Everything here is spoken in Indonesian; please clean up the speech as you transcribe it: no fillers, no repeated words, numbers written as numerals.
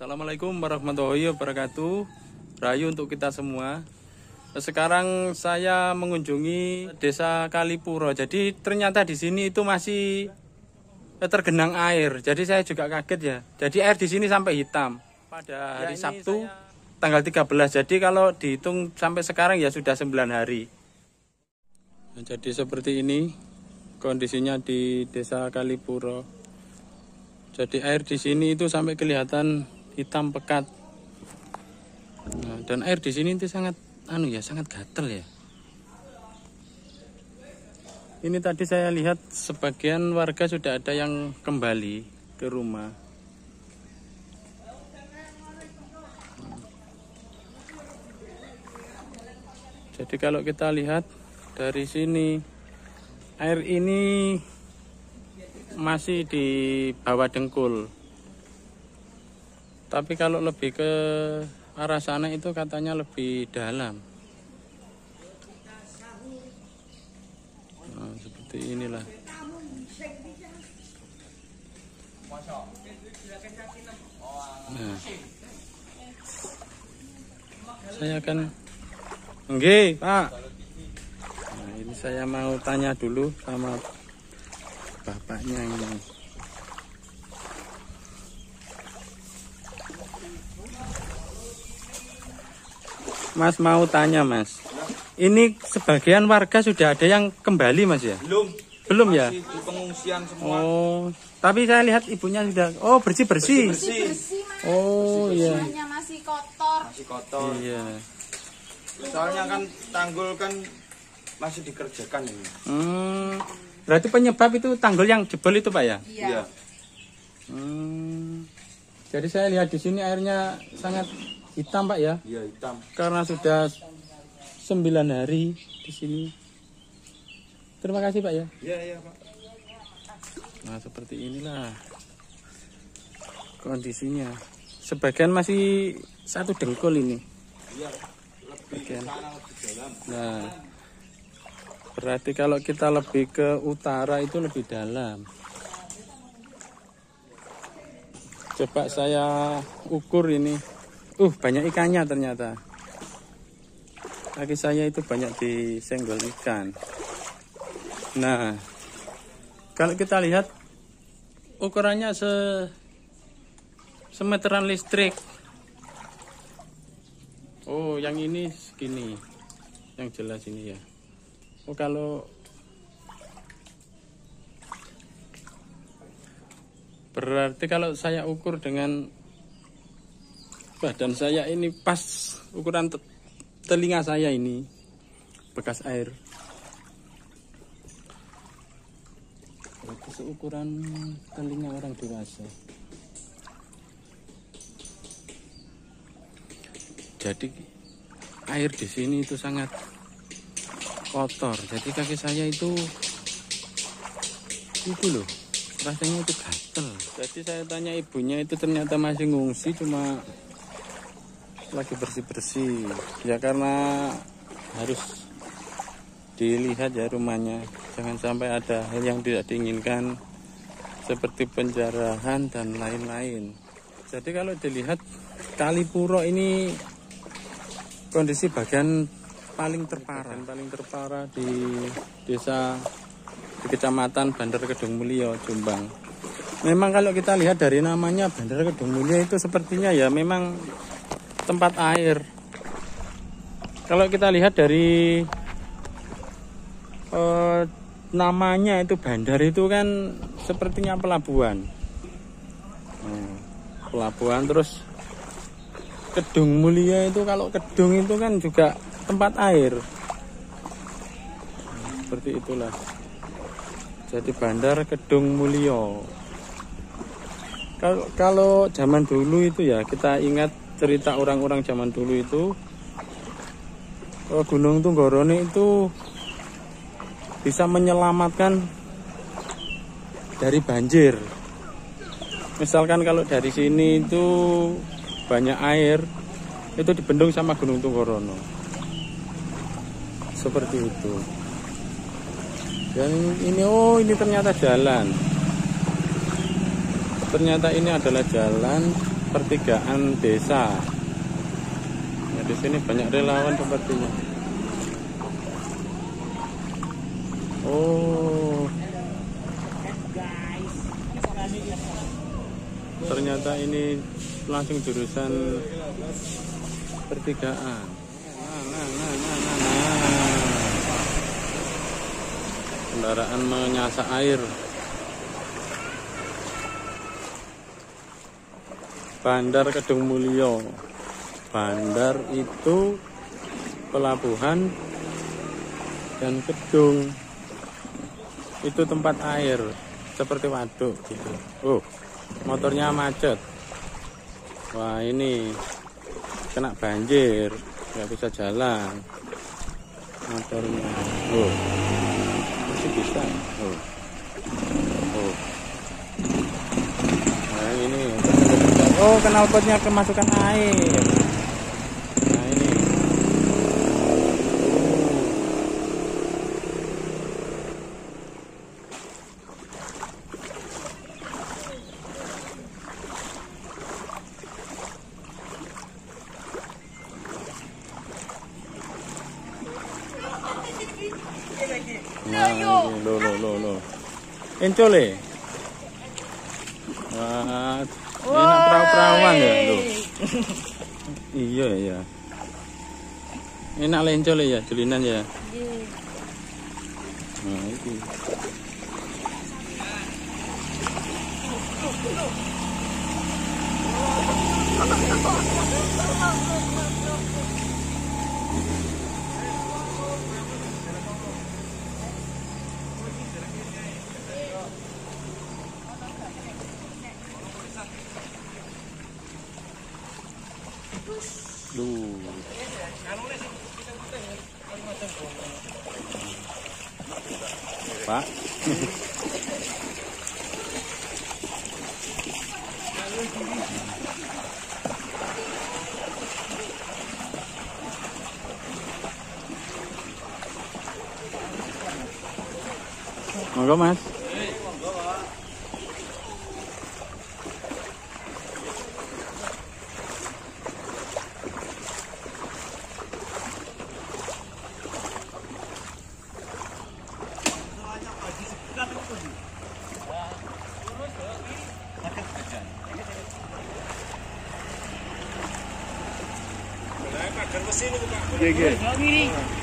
Assalamualaikum warahmatullahi wabarakatuh. Rayu untuk kita semua. Sekarang saya mengunjungi Desa Kalipuro. Jadi ternyata di sini itu masih tergenang air. Jadi saya juga kaget ya. Jadi air di sini sampai hitam. Pada hari Sabtu tanggal 13. Jadi kalau dihitung sampai sekarang ya sudah 9 hari. Nah, jadi seperti ini kondisinya di Desa Kalipuro. Jadi air di sini itu sampai kelihatan hitam pekat. Nah, dan air di sini itu sangat sangat gatel ya. Ini tadi saya lihat sebagian warga sudah ada yang kembali ke rumah. Jadi kalau kita lihat dari sini, air ini masih di bawah dengkul. Tapi kalau lebih ke arah sana itu katanya lebih dalam. Nah, seperti inilah. Nah, saya akan Nggih, Pak. Nah, ini saya mau tanya dulu sama bapaknya ini. Mas mau tanya, Mas. Ini sebagian warga sudah ada yang kembali, Mas ya? Belum ya? Masih di pengungsian semua. Oh, tapi saya lihat ibunya sudah bersih-bersih. Oh, iya. Semuanya masih kotor. Masih kotor. Iya. Soalnya kan tanggul kan masih dikerjakan ini. Berarti penyebab itu tanggul yang jebol itu, Pak ya? Iya. Jadi saya lihat di sini airnya sangat hitam, Pak ya? Iya, hitam. Karena sudah 9 hari di sini. Terima kasih, Pak ya. Iya, iya, Pak. Nah, seperti inilah kondisinya. Sebagian masih 1 dengkul ini. Iya. Bagian. Nah, berarti kalau kita lebih ke utara itu lebih dalam. Coba saya ukur ini. Banyak ikannya ternyata. Kaki saya itu banyak disenggol ikan. Nah, kalau kita lihat ukurannya semeteran listrik. Oh, yang ini segini. Yang jelas ini ya. Kalau berarti kalau saya ukur dengan badan saya ini pas ukuran telinga saya ini bekas air. Itu seukuran telinga orang dewasa. Jadi air di sini itu sangat kotor. Jadi kaki saya itu loh, rasanya itu gatel. Jadi saya tanya ibunya itu ternyata masih ngungsi, cuma lagi bersih-bersih. Ya karena harus dilihat ya rumahnya. Jangan sampai ada hal yang tidak diinginkan seperti penjarahan dan lain-lain. Jadi kalau dilihat Kalipuro ini kondisi bagian paling terparah di desa di kecamatan Bandar Kedung Mulyo, Jombang. Memang kalau kita lihat dari namanya Bandar Kedung Mulyo itu sepertinya ya memang tempat air. Kalau kita lihat dari namanya itu bandar itu kan sepertinya pelabuhan. Pelabuhan terus Kedung Mulyo itu, kalau kedung itu kan juga tempat air. Seperti itulah. Jadi Bandar Kedung Mulyo. Kalau zaman dulu itu ya, kita ingat cerita orang-orang zaman dulu itu, Gunung Tunggorone itu bisa menyelamatkan dari banjir. Misalkan kalau dari sini itu banyak air, itu dibendung sama Gunung Tunggorono. Seperti itu. Dan ini ternyata jalan. Ternyata ini adalah jalan pertigaan desa. Nah, di sini banyak relawan sepertinya. Oh, ternyata ini langsung jurusan pertigaan. Kendaraan menyasak air. Bandar Kedung Mulyo. Bandar itu pelabuhan dan Kedung itu tempat air seperti waduk gitu. Oh, motornya macet. Wah, ini kena banjir, nggak bisa jalan motornya. Oh, masih bisa. Oh. Nah, ini. Oh, knalpotnya kemasukan air. Nah, ini. Nah, lo. Encole. Wah, enak perahu-perahuan ya, lo. Iya. Enak lencole ya, julinan ya. Nah, itu. Pak. Monggo, Mas. Iya.